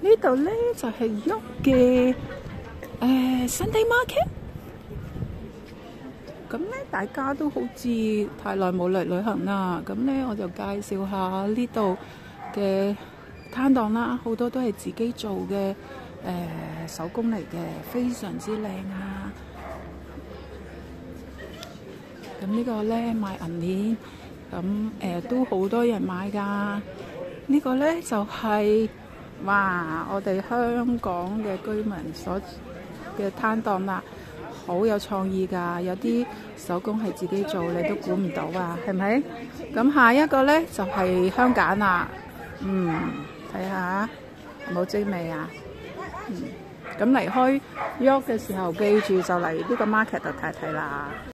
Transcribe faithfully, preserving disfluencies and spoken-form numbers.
呢度咧就係喐嘅誒 Sunday Market。咁咧大家都好似太耐冇嚟旅行啦，咁咧我就介紹下呢度嘅攤檔啦，好多都係自己做嘅誒、呃、手工嚟嘅，非常之靚啊！咁呢個咧賣銀鏈，咁誒、呃、都好多人買㗎。這個、呢個咧就係、是、哇，我哋香港嘅居民所嘅攤檔啦，好有創意㗎，有啲手工係自己做，你都估唔到啊，係咪？咁下一個咧就係、是、香梘啦，嗯，睇下有冇精味啊？嗯，咁離開 York 嘅時候，記住就嚟呢個 market 度睇睇啦。